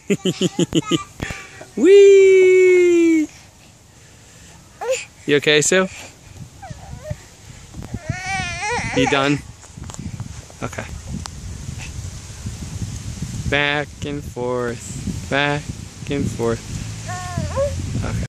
Whee! You okay, Sue? You done? Okay. Back and forth, back and forth. Okay.